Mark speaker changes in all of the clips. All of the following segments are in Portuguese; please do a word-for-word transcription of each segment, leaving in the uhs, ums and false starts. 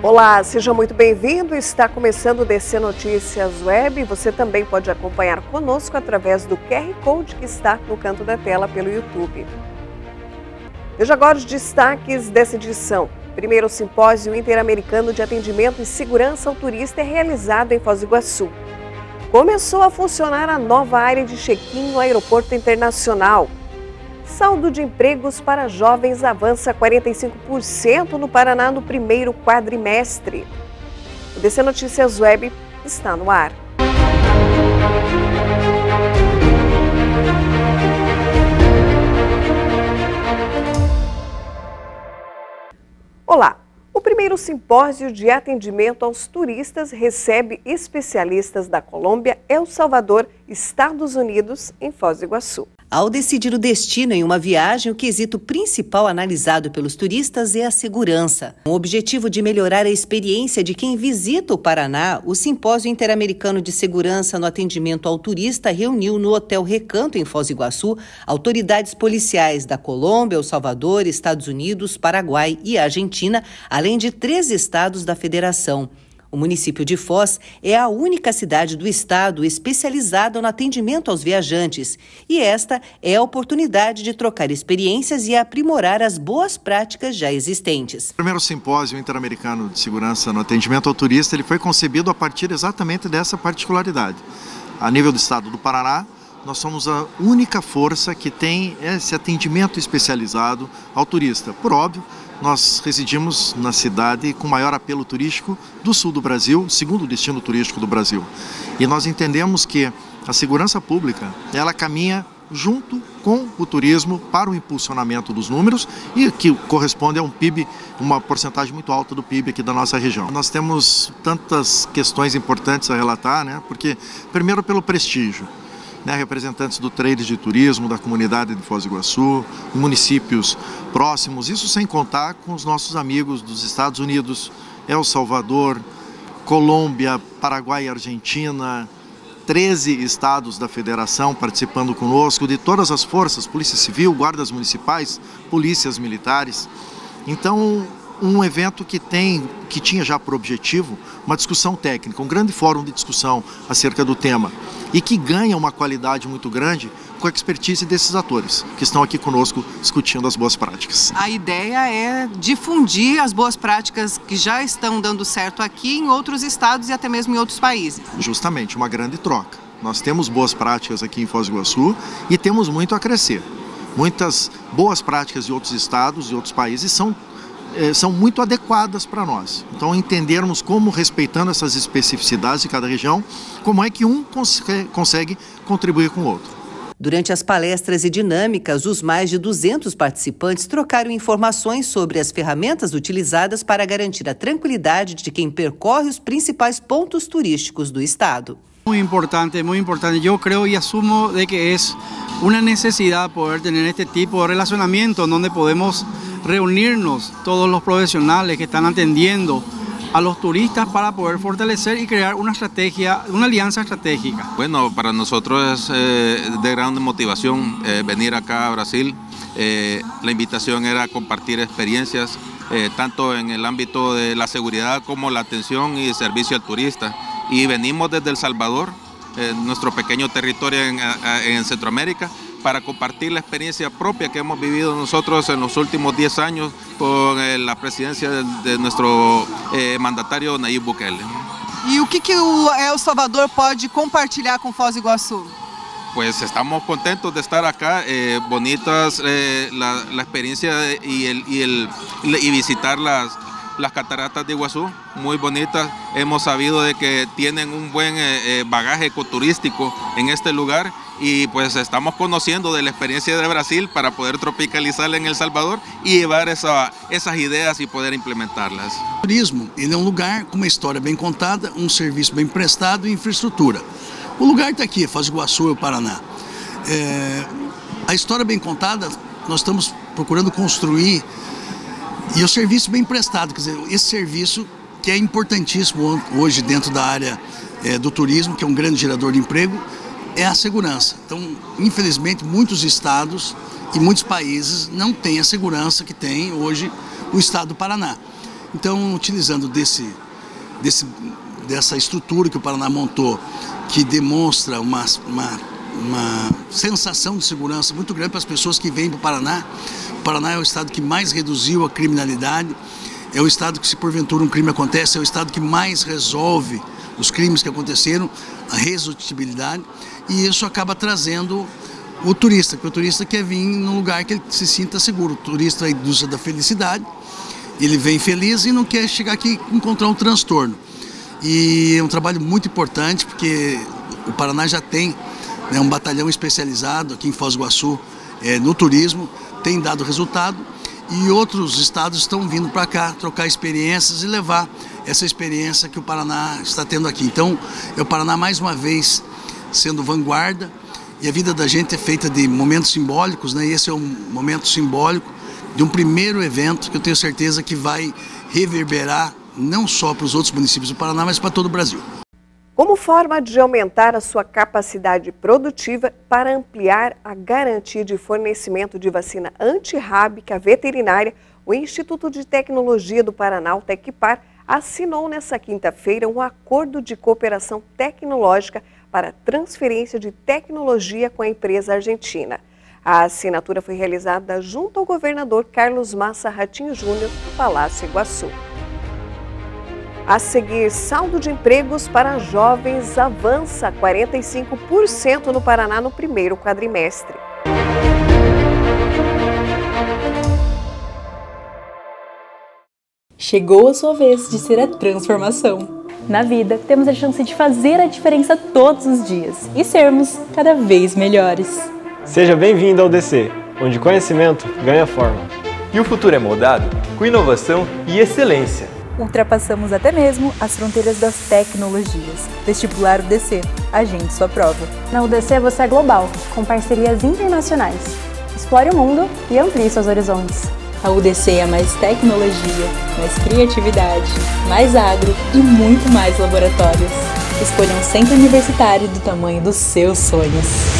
Speaker 1: Olá, seja muito bem-vindo. Está começando o D C Notícias Web. Você também pode acompanhar conosco através do Q R Code que está no canto da tela pelo YouTube. Veja agora os destaques dessa edição. Primeiro, o Simpósio Interamericano de Atendimento e Segurança ao Turista é realizado em Foz do Iguaçu. Começou a funcionar a nova área de check-in no Aeroporto Internacional. Saldo de empregos para jovens avança quarenta e cinco por cento no Paraná no primeiro quadrimestre. O D C Notícias Web está no ar. Olá! O primeiro simpósio de atendimento aos turistas recebe especialistas da Colômbia, El Salvador, Estados Unidos, em Foz do Iguaçu.
Speaker 2: Ao decidir o destino em uma viagem, o quesito principal analisado pelos turistas é a segurança. Com o objetivo de melhorar a experiência de quem visita o Paraná, o Simpósio Interamericano de Segurança no Atendimento ao Turista reuniu no Hotel Recanto, em Foz do Iguaçu, autoridades policiais da Colômbia, El Salvador, Estados Unidos, Paraguai e Argentina, além de três estados da federação. O município de Foz é a única cidade do estado especializada no atendimento aos viajantes e esta é a oportunidade de trocar experiências e aprimorar as boas práticas já existentes.
Speaker 3: O primeiro simpósio interamericano de segurança no atendimento ao turista ele foi concebido a partir exatamente dessa particularidade. A nível do estado do Paraná, nós somos a única força que tem esse atendimento especializado ao turista. Por óbvio, nós residimos na cidade com maior apelo turístico do sul do Brasil, segundo destino turístico do Brasil. E nós entendemos que a segurança pública, ela caminha junto com o turismo para o impulsionamento dos números e que corresponde a um P I B, uma porcentagem muito alta do P I B aqui da nossa região. Nós temos tantas questões importantes a relatar, né? Porque, primeiro, pelo prestígio. Né, representantes do trade de turismo, da comunidade de Foz do Iguaçu, municípios próximos, isso sem contar com os nossos amigos dos Estados Unidos, El Salvador, Colômbia, Paraguai e Argentina, treze estados da federação participando conosco, de todas as forças, Polícia Civil, guardas municipais, polícias militares. Então, um evento que, tem, que tinha já por objetivo uma discussão técnica, um grande fórum de discussão acerca do tema e que ganha uma qualidade muito grande com a expertise desses atores que estão aqui conosco discutindo as boas práticas.
Speaker 4: A ideia é difundir as boas práticas que já estão dando certo aqui em outros estados e até mesmo em outros países. Justamente, uma grande troca. Nós temos boas práticas aqui em Foz do Iguaçu e temos muito a crescer. Muitas boas práticas de outros estados e outros países são são muito adequadas para nós. Então, entendermos como, respeitando essas especificidades de cada região, como é que um cons- consegue contribuir com o outro.
Speaker 2: Durante as palestras e dinâmicas, os mais de duzentos participantes trocaram informações sobre as ferramentas utilizadas para garantir a tranquilidade de quem percorre os principais pontos turísticos do estado.
Speaker 5: Muy importante, muy importante. Yo creo y asumo de que es una necesidad poder tener este tipo de relacionamiento donde podemos reunirnos todos los profesionales que están atendiendo a los turistas para poder fortalecer y crear una estrategia, una alianza estratégica.
Speaker 6: Bueno, para nosotros es eh, de gran motivación eh, venir acá a Brasil. Eh, la invitación era compartir experiencias eh, tanto en el ámbito de la seguridad como la atención y servicio al turista. Y venimos desde El Salvador, eh, nuestro pequeño territorio en, en Centroamérica, para compartir la experiencia propia que hemos vivido nosotros en los últimos diez años con eh, la presidencia de, de nuestro eh, mandatario Nayib Bukele.
Speaker 4: E o que, que o El Salvador pode compartilhar com Foz do Iguaçu?
Speaker 6: Pues estamos contentos de estar acá, eh, bonitas eh, la, la experiencia y, el, y, el, y visitar las, las cataratas de Iguazú, muy bonitas. Hemos sabido de que tienen un buen eh, bagaje ecoturístico en este lugar y pues estamos conociendo de la experiencia de Brasil para poder tropicalizarla en El Salvador y llevar esa, esas ideas y poder implementarlas.
Speaker 7: O turismo ele é um lugar com uma história bem contada, um serviço bem prestado e infraestrutura. O lugar está aqui, Foz do Iguaçu, o Paraná. É, a história bem contada, nós estamos procurando construir e o serviço bem prestado, quer dizer, esse serviço que é importantíssimo hoje dentro da área é, do turismo, que é um grande gerador de emprego, é a segurança. Então, infelizmente, muitos estados e muitos países não têm a segurança que tem hoje o estado do Paraná. Então, utilizando desse, desse, dessa estrutura que o Paraná montou, que demonstra uma, uma, uma sensação de segurança muito grande para as pessoas que vêm para o Paraná. O Paraná é o estado que mais reduziu a criminalidade, é o estado que, se porventura um crime acontece, é o estado que mais resolve os crimes que aconteceram, a resolutibilidade, e isso acaba trazendo o turista, porque o turista quer vir num lugar que ele se sinta seguro. O turista é a indústria da felicidade, ele vem feliz e não quer chegar aqui e encontrar um transtorno. E é um trabalho muito importante, porque o Paraná já tem, né, um batalhão especializado aqui em Foz do Iguaçu é, no turismo, tem dado resultado, e outros estados estão vindo para cá trocar experiências e levar essa experiência que o Paraná está tendo aqui. Então, é o Paraná mais uma vez sendo vanguarda, e a vida da gente é feita de momentos simbólicos, né? E esse é um momento simbólico de um primeiro evento que eu tenho certeza que vai reverberar não só para os outros municípios do Paraná, mas para todo o Brasil.
Speaker 1: Como forma de aumentar a sua capacidade produtiva para ampliar a garantia de fornecimento de vacina antirrábica veterinária, o Instituto de Tecnologia do Paraná, o Tecpar, assinou nesta quinta-feira um acordo de cooperação tecnológica para transferência de tecnologia com a empresa argentina. A assinatura foi realizada junto ao governador Carlos Massa Ratinho Júnior, no Palácio Iguaçu. A seguir, saldo de empregos para jovens avança quarenta e cinco por cento no Paraná no primeiro quadrimestre.
Speaker 8: Chegou a sua vez de ser a transformação. Na vida, temos a chance de fazer a diferença todos os dias e sermos cada vez melhores.
Speaker 9: Seja bem-vindo ao D C, onde conhecimento ganha forma.
Speaker 10: E o futuro é moldado com inovação e excelência.
Speaker 8: Ultrapassamos até mesmo as fronteiras das tecnologias. Vestibular U D C, agende sua prova.
Speaker 11: Na U D C você é global, com parcerias internacionais. Explore o mundo e amplie seus horizontes.
Speaker 8: A U D C é mais tecnologia, mais criatividade, mais agro e muito mais laboratórios. Escolha um centro universitário do tamanho dos seus sonhos.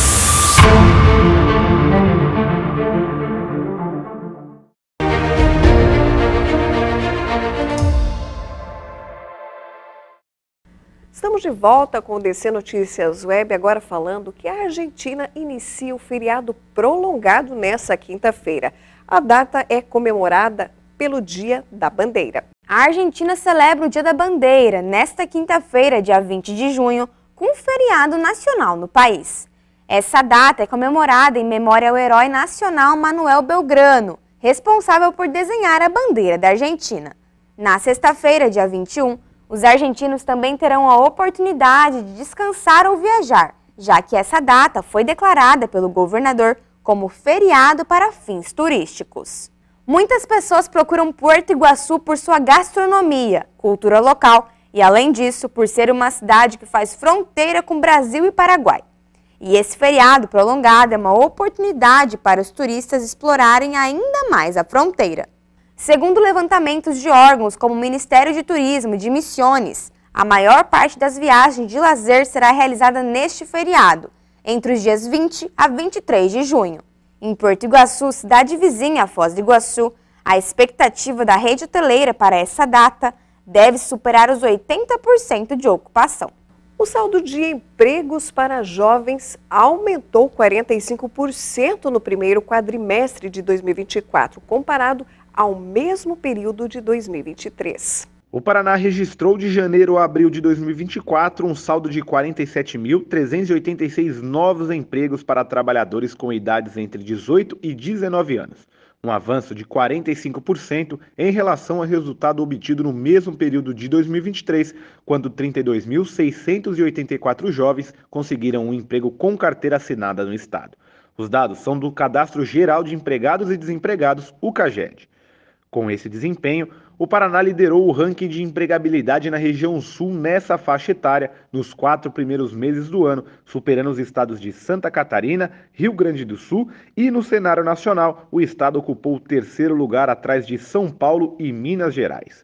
Speaker 1: Estamos de volta com o D C Notícias Web, agora falando que a Argentina inicia o feriado prolongado nesta quinta-feira. A data é comemorada pelo Dia da Bandeira.
Speaker 12: A Argentina celebra o Dia da Bandeira nesta quinta-feira, dia vinte de junho, com um feriado nacional no país. Essa data é comemorada em memória ao herói nacional Manuel Belgrano, responsável por desenhar a bandeira da Argentina. Na sexta-feira, dia vinte e um, os argentinos também terão a oportunidade de descansar ou viajar, já que essa data foi declarada pelo governador como feriado para fins turísticos. Muitas pessoas procuram Porto Iguaçu por sua gastronomia, cultura local e, além disso, por ser uma cidade que faz fronteira com Brasil e Paraguai. E esse feriado prolongado é uma oportunidade para os turistas explorarem ainda mais a fronteira. Segundo levantamentos de órgãos como o Ministério de Turismo e de Missões, a maior parte das viagens de lazer será realizada neste feriado, entre os dias vinte a vinte e três de junho. Em Porto Iguaçu, cidade vizinha a Foz do Iguaçu, a expectativa da rede hoteleira para essa data deve superar os oitenta por cento de ocupação.
Speaker 1: O saldo de empregos para jovens aumentou quarenta e cinco por cento no primeiro quadrimestre de dois mil e vinte e quatro, comparado ao mesmo período de dois mil e vinte e três.
Speaker 13: O Paraná registrou de janeiro a abril de dois mil e vinte e quatro um saldo de quarenta e sete mil trezentos e oitenta e seis novos empregos para trabalhadores com idades entre dezoito e dezenove anos, um avanço de quarenta e cinco por cento em relação ao resultado obtido no mesmo período de dois mil e vinte e três, quando trinta e dois mil seiscentos e oitenta e quatro jovens conseguiram um emprego com carteira assinada no estado. Os dados são do Cadastro Geral de Empregados e Desempregados, o CAGED. Com esse desempenho, o Paraná liderou o ranking de empregabilidade na região sul nessa faixa etária nos quatro primeiros meses do ano, superando os estados de Santa Catarina, Rio Grande do Sul e, no cenário nacional, o estado ocupou o terceiro lugar atrás de São Paulo e Minas Gerais.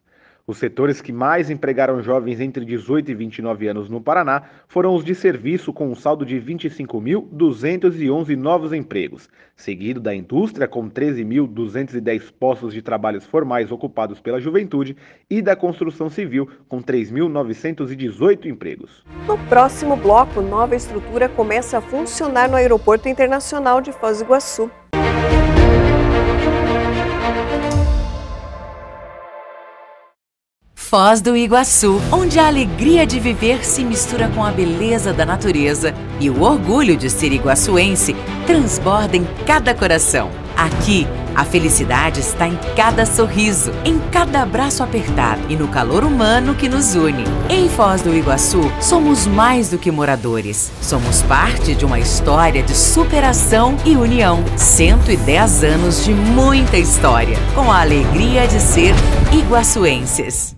Speaker 13: Os setores que mais empregaram jovens entre dezoito e vinte e nove anos no Paraná foram os de serviço, com um saldo de vinte e cinco mil duzentos e onze novos empregos, seguido da indústria, com treze mil duzentos e dez postos de trabalhos formais ocupados pela juventude, e da construção civil, com três mil novecentos e dezoito empregos.
Speaker 1: No próximo bloco, nova estrutura começa a funcionar no Aeroporto Internacional de Foz do Iguaçu.
Speaker 14: Foz do Iguaçu, onde a alegria de viver se mistura com a beleza da natureza e o orgulho de ser iguaçuense transborda em cada coração. Aqui, a felicidade está em cada sorriso, em cada abraço apertado e no calor humano que nos une. Em Foz do Iguaçu, somos mais do que moradores. Somos parte de uma história de superação e união. cento e dez anos de muita história, com a alegria de ser iguaçuenses.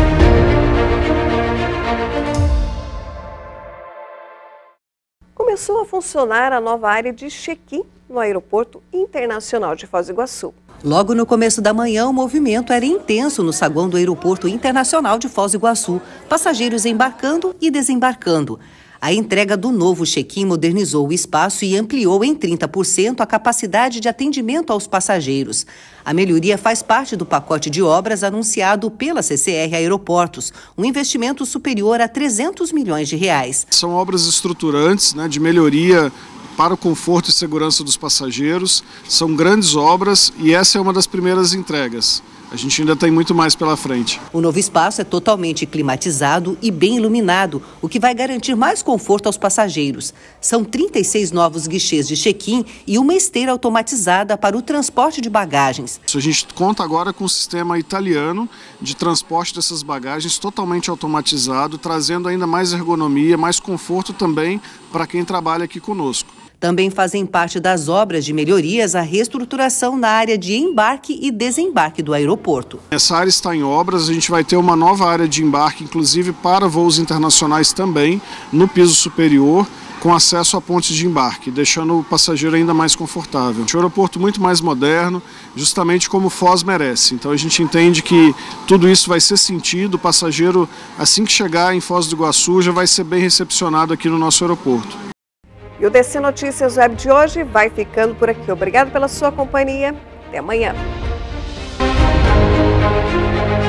Speaker 1: Começou a funcionar a nova área de check-in no Aeroporto Internacional de Foz do Iguaçu.
Speaker 2: Logo no começo da manhã, o movimento era intenso no saguão do Aeroporto Internacional de Foz do Iguaçu, passageiros embarcando e desembarcando. A entrega do novo check-in modernizou o espaço e ampliou em trinta por cento a capacidade de atendimento aos passageiros. A melhoria faz parte do pacote de obras anunciado pela C C R Aeroportos, um investimento superior a trezentos milhões de reais.
Speaker 15: São obras estruturantes, né, de melhoria para o conforto e segurança dos passageiros. São grandes obras e essa é uma das primeiras entregas. A gente ainda tem muito mais pela frente.
Speaker 2: O novo espaço é totalmente climatizado e bem iluminado, o que vai garantir mais conforto aos passageiros. São trinta e seis novos guichês de check-in e uma esteira automatizada para o transporte de bagagens.
Speaker 15: A gente conta agora com um sistema italiano de transporte dessas bagagens totalmente automatizado, trazendo ainda mais ergonomia, mais conforto também para quem trabalha aqui conosco.
Speaker 2: Também fazem parte das obras de melhorias a reestruturação na área de embarque e desembarque do aeroporto.
Speaker 15: Essa área está em obras, a gente vai ter uma nova área de embarque, inclusive para voos internacionais também, no piso superior, com acesso a pontes de embarque, deixando o passageiro ainda mais confortável. Um aeroporto muito mais moderno, justamente como Foz merece. Então a gente entende que tudo isso vai ser sentido, o passageiro, assim que chegar em Foz do Iguaçu, já vai ser bem recepcionado aqui no nosso aeroporto.
Speaker 1: E o D C Notícias Web de hoje vai ficando por aqui. Obrigado pela sua companhia. Até amanhã.